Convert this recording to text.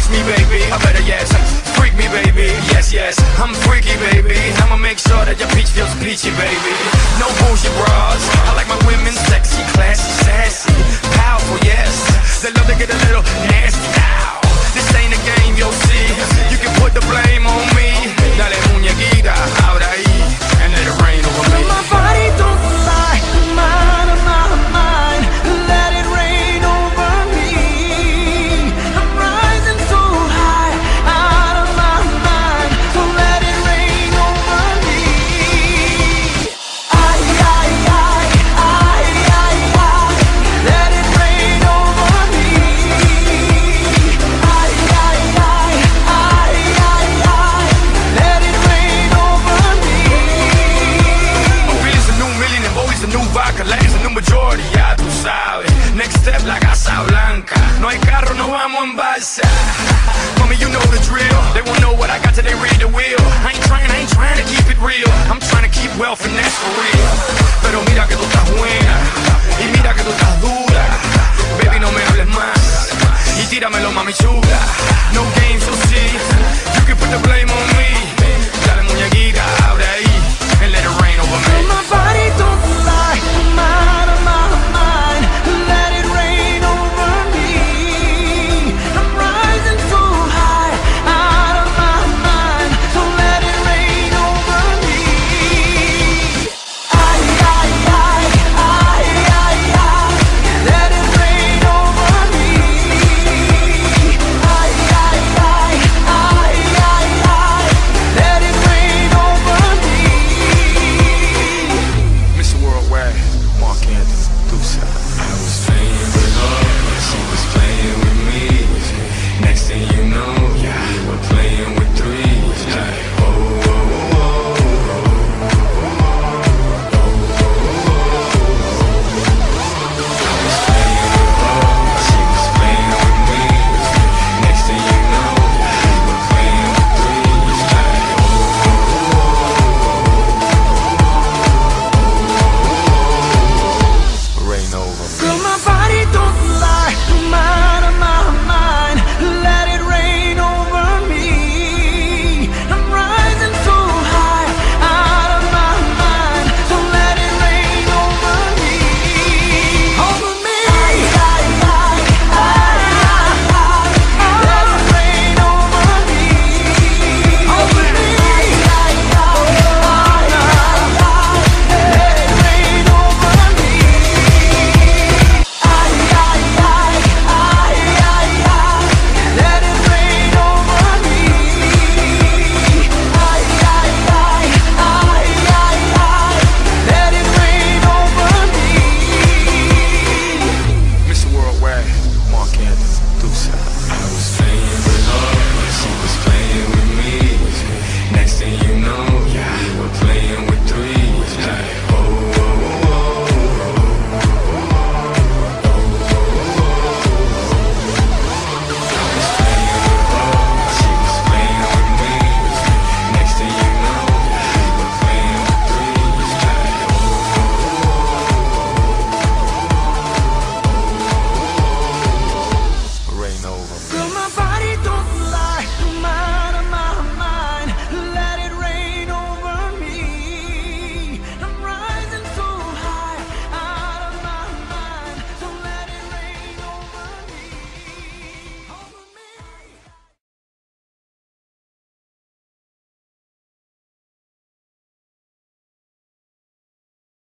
me, baby. I better yes. Freak me, baby. Yes, yes. I'm freaky, baby. I'ma make sure that your peach feels peachy, baby. No bullshit bras. I like my women sexy, classy, sassy, powerful, yes. They love to get a little nasty. Ow. This ain't a game, you'll see. You can put the blame on me. Dale muñequita, ahora ahí, and let it rain over me. My body don't lie, mine, mine. Let it rain over me. I'm rising so high, out of my mind. So let it rain over me. I, let it rain over me. I, let it rain over me. Billy's a new million and Bowie's a new vodka. Latin's a new majority, ya tú sabes. Next step, la Casa Blanca. No hay carro, no vamos en balsa. Mommy, you know the drill. They won't know what I got till they read the wheel. I ain't trying to keep it real. I'm trying to keep wealth and that's for real. Pero mira que tú estás buena y mira que tú estás dura. Baby, no me hables más y tíramelo, mami chula. No games, you'll see. You can put the blame on me. Dale muñequita, abre ahí and let it rain over me. My body